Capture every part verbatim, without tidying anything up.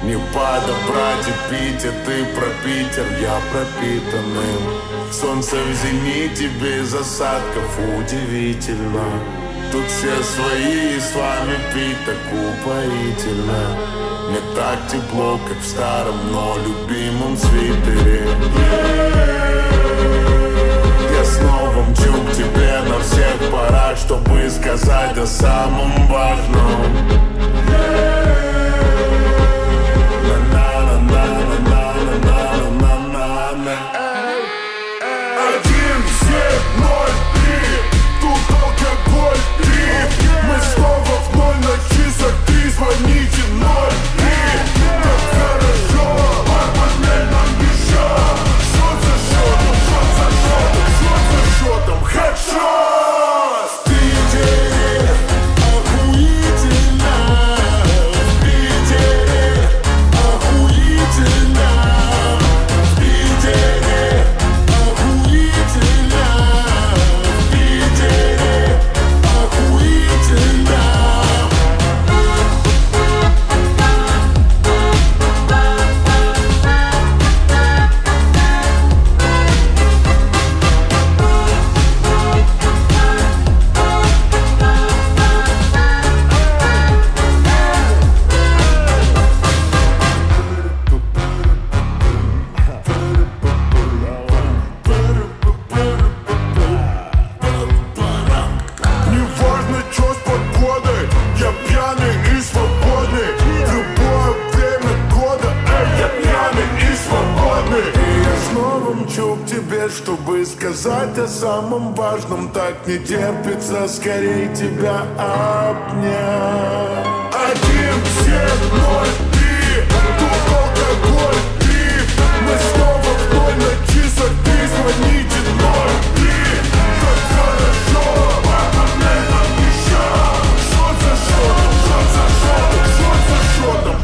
Не подобрать эпитет, ты про Питер, я пропитанным. Солнце в зените без осадков, удивительно. Тут все свои, и с вами пить так упоительно. Мне так тепло, как в старом, но любимом свитере. Я снова мчу к тебе на всех парах, чтобы сказать о самом важном. Мчу к тебе, чтобы сказать о самом важном. Так не терпится скорее тебя обнять. Один, семь, ноль, три. Тут алкоголь, три. Мы снова в ноль на часах. Ты звоните ноль три. Так хорошо, параллель нам еще. Шот за шотом, шот за шотом, шот за шотом.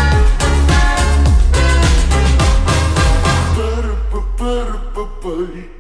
Bye.